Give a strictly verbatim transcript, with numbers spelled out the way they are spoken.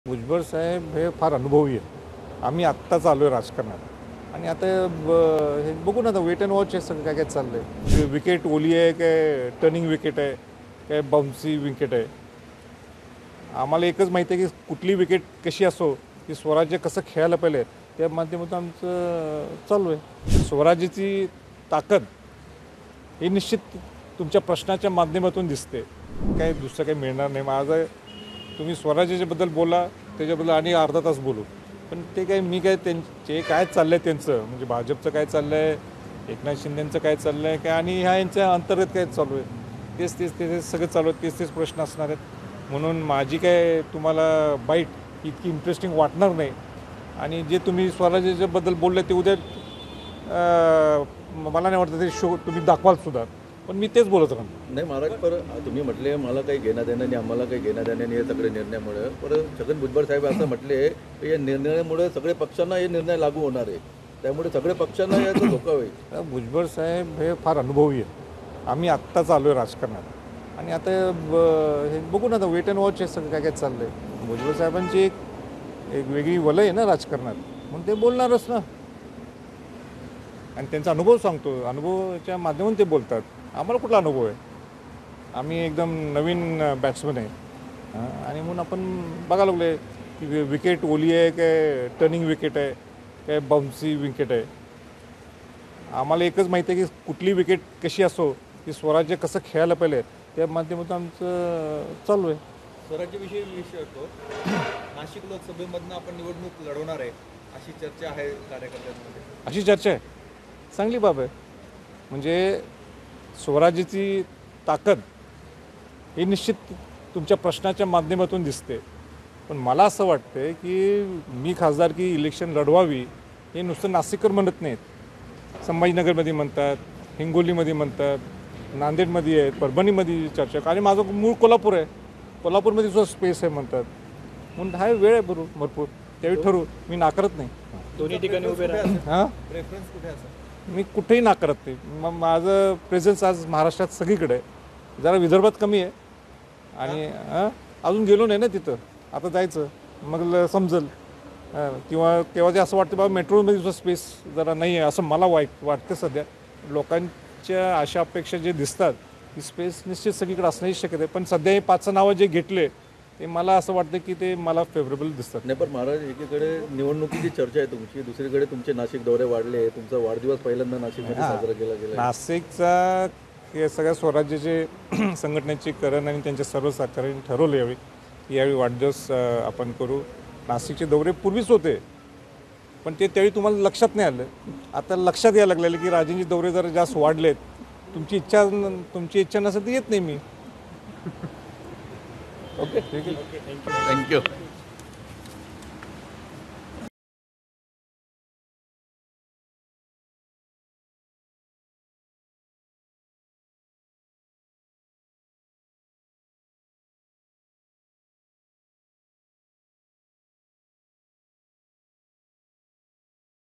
भुजबळ साहेब हे फार अनुभवी आहे. आम्ही आत्ताच आलो आहे राजकारणात आणि आता ब- हे बघू ना, आता वेट अँड वॉच आहे सगळं काय काय चाललं आहे. विकेट ओली आहे काय टर्निंग विकेट आहे काय बाउन्सी विकेट आहे. आम्हाला एकच माहिती आहे की कुठली विकेट कशी असो की स्वराज्य कसं खेळायला पाहिजे त्या माध्यमातून आमचं चालू आहे. स्वराज्याची ताकद ही निश्चित तुमच्या प्रश्नाच्या माध्यमातून दिसते. काही दुसरं काही मिळणार नाही. माझं तुम्ही स्वराज्याच्याबद्दल बोला, त्याच्याबद्दल आणि अर्धा तास बोलू, पण ते काय मी काय त्यांचे काय चाललं आहे त्यांचं म्हणजे भाजपचं काय चाललं आहे, एकनाथ शिंदेंचं काय चाललं आहे काय आणि ह्या यांच्या अंतर्गत काय चालू आहे तेच तेच तेच सगळं चालू आहे. तेच तेच प्रश्न असणार आहेत. म्हणून माझी काय तुम्हाला बाईट इतकी इंटरेस्टिंग वाटणार नाही. आणि जे तुम्ही स्वराज्याच्याबद्दल बोलले ते उद्या मला नाही वाटतं ते शो तुम्ही दाखवाल सुद्धा, पण मी तेच बोलत राहणार. नाही महाराज, पर तुम्ही म्हटले मला काही घेणं देणं नाही, आम्हाला काही घेणं देणं नाही या सगळे निर्णयामुळे. पर छगन भुजबळ साहेब असं म्हटले की या निर्णयामुळे सगळे पक्षांना हे निर्णय लागू होणार आहे, त्यामुळे सगळ्या पक्षांना याचा धोका होईल. भुजबळ साहेब हे फार अनुभवी आहे. आम्ही आत्ताच आलो आहे राजकारणात आणि आता ब- हे बघू ना, आता वेट अँड वॉच आहे सगळं काय काय चाललं आहे. भुजबळ साहेबांची एक एक वेगळी वलय आहे ना राजकारणात, म्हणून ते बोलणारच ना. आणि त्यांचा अनुभव सांगतो, अनुभवाच्या माध्यमातून ते बोलतात. आम्हाला कुठला अनुभव आहे? आम्ही एकदम नवीन बॅट्समन आहे हां, आणि म्हणून आपण बघायला लागलो की विकेट ओली आहे काय टर्निंग विकेट आहे काय बाउन्सी विकेट आहे. आम्हाला एकच माहिती आहे की कुठली विकेट कशी असो की स्वराज्य कसं खेळायला पाहिजे त्या माध्यमातून आमचं चालू आहे. स्वराज्याविषयी विषय होतो. नाशिक लोकसभेमधनं आपण निवडणूक लढवणार आहे अशी चर्चा आहे कार्यकर्त्यांमध्ये. अशी चर्चा आहे, चांगली बाब आहे. म्हणजे स्वराज्याची ताकद ही निश्चित तुमच्या प्रश्नाच्या माध्यमातून दिसते. पण मला असं वाटतं की मी खासदारकी इलेक्शन लढवावी हे नुसतं नाशिककर म्हणत नाहीत. संभाजीनगरमध्ये म्हणतात, हिंगोलीमध्ये म्हणतात, नांदेडमध्ये आहेत, परभणीमध्ये चर्चा. आणि माझं मूळ कोल्हापूर आहे, कोल्हापूरमध्ये सुद्धा स्पेस आहे म्हणतात. म्हणून हा वेळ आहे बरोबर भरपूर, त्यावेळी ठरवू. मी नाकारत नाही. दोन्ही ठिकाणी उभे हां, प्रेफरन्स कुठे असेल? मी कुठेही नाकारत नाही. मग माझं प्रेझेन्स आज महाराष्ट्रात सगळीकडे आहे. जरा विदर्भात कमी आहे आणि हां, अजून गेलो नाही ना तिथं. आता जायचं मग ल- समजेल. हां, किंवा केव्हा ते असं वाटतं बाबा मेट्रोमध्ये सुद्धा स्पेस जरा नाही आहे असं मला वाईट वाटतं. सध्या लोकांच्या अशा अपेक्षा जे दिसतात की स्पेस निश्चित सगळीकडे असण्याची शक्यता आहे. पण सध्या हे पाच नावं जे घेतले ते मला असं वाटतं की ते मला फेवरेबल दिसतात. नाही, पण महाराज एकीकडे निवडणुकीची चर्चा आहे तुमची, दुसरीकडे तुमचे नाशिक दौरे वाढले, तुमचा वाढदिवस पहिल्यांदा नाशिकमध्ये साजरा केला गेला. नाशिकचा हे सगळ्या स्वराज्याचे संघटनेचे करण आणि त्यांच्या सर्व सहकार्याने ठरवले यावेळी की यावेळी वाढदिवस अ, आपण करू. नाशिकचे दौरे पूर्वीच होते, पण ते त्यावेळी तुम्हाला लक्षात नाही आलं. आता लक्षात यायला लागलेलं की राजेंचे दौरे जरा जास्त वाढलेत. तुमची इच्छा तुमची इच्छा नसेल तर येत नाही मी. ओके, ठीक आहे. थँक्यू.